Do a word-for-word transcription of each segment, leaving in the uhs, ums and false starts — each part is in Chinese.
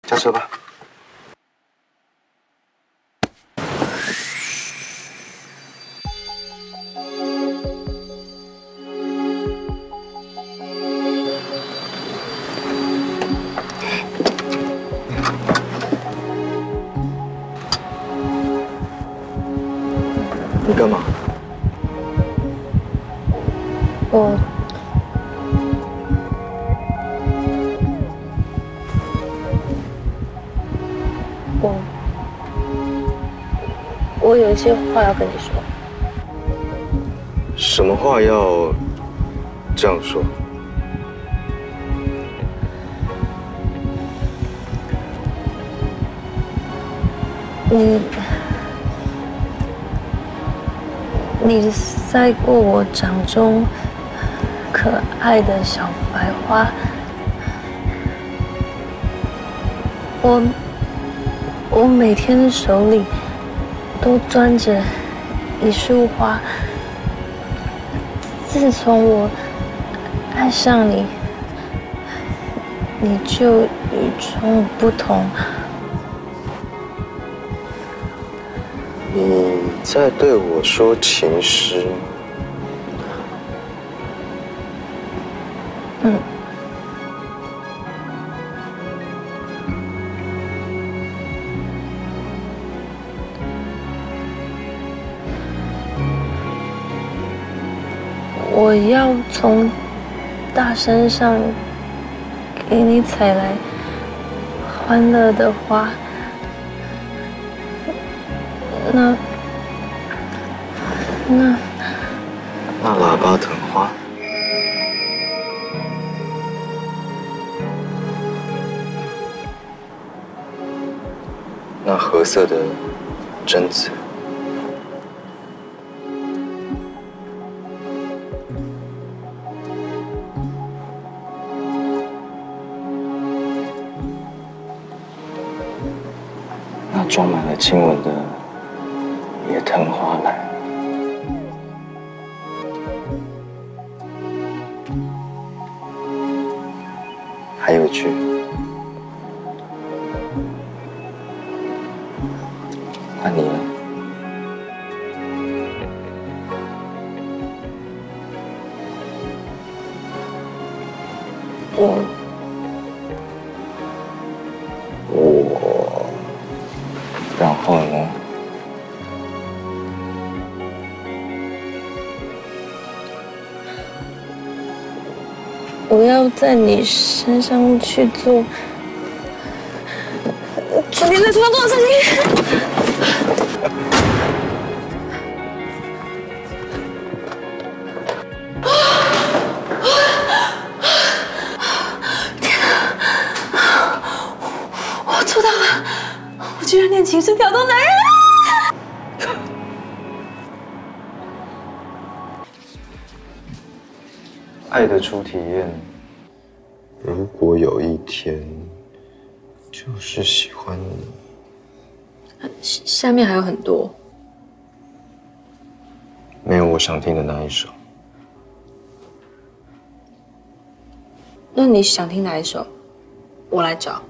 下车吧。你干嘛？ 我我我有一些话要跟你说。 什么话要这样说？ 你你赛过我掌中可爱的小白花，我我每天手里都攥着一束花。自从我爱上你，你就与众不同。 你在对我说情诗？ 嗯。我要从大山上给你采来欢乐的花，那那那喇叭藤花，那褐色的榛子。那装满了亲吻的野藤花篮，还有一句，那你呢？ 我我，然后呢？ 我要在你身上去做，去你在床上做的事情。天哪！我做到了！我居然练琴声挑逗男人了！ 爱的初体验，如果有一天就是喜欢你， 下面还有很多， 没有我想听的那一首。 那你想听哪一首？我来找。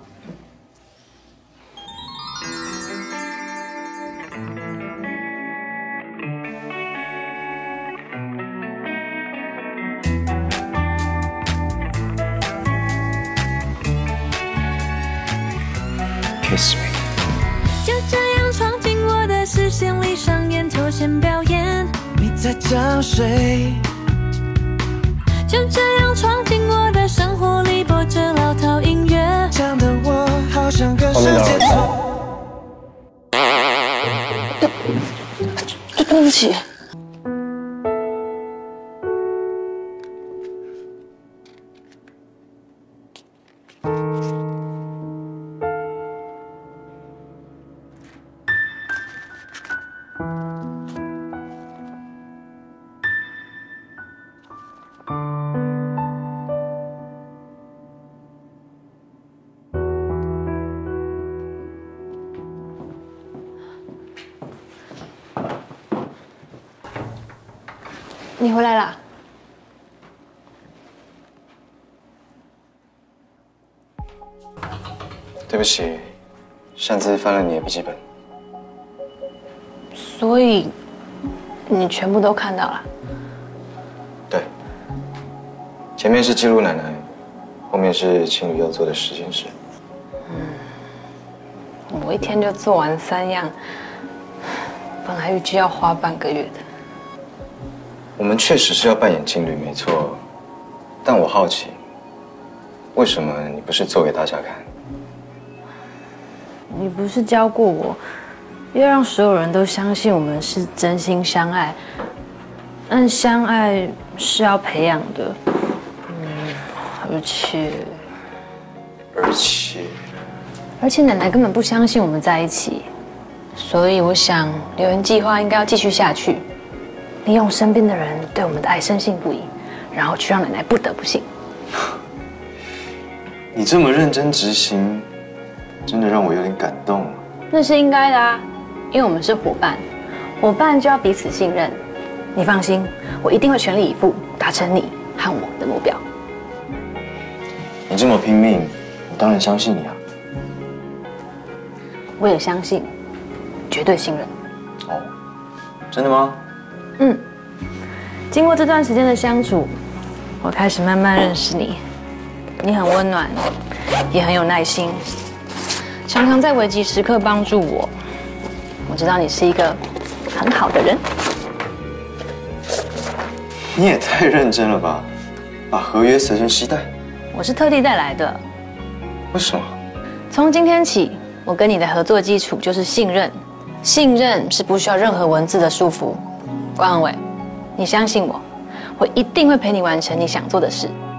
Kiss me。 就这样闯进我的视线里，上演脱线表演。你在找谁？就这样闯进我的生活里，播着老套音乐，讲的我好像跟世界脱。 对对不起。你回来啦？ 对不起，擅自翻了你的笔记本。 所以你全部都看到了？ 对，前面是记录奶奶，后面是情侣要做的十件事。 嗯，我一天就做完三样，本来预计要花半个月的。 我们确实是要扮演情侣，没错。但我好奇，为什么你不是做给大家看？ 你不是教过我，要让所有人都相信我们是真心相爱，但相爱是要培养的。嗯，而且， 而且， 而且奶奶根本不相信我们在一起，所以我想留言计划应该要继续下去，利用身边的人对我们的爱深信不疑，然后去让奶奶不得不信。 你这么认真执行，真的让我有点感动。 那是应该的啊，因为我们是伙伴，伙伴就要彼此信任。你放心，我一定会全力以赴达成你和我的目标。 你这么拼命，我当然相信你啊。 我也相信，绝对信任。 哦，真的吗？ 嗯，经过这段时间的相处，我开始慢慢认识你。你很温暖，也很有耐心，常常在危急时刻帮助我。我知道你是一个很好的人。 你也太认真了吧，把合约随身携带。 我是特地带来的。 为什么？ 从今天起，我跟你的合作基础就是信任。信任是不需要任何文字的束缚。关恒伟，你相信我，我一定会陪你完成你想做的事。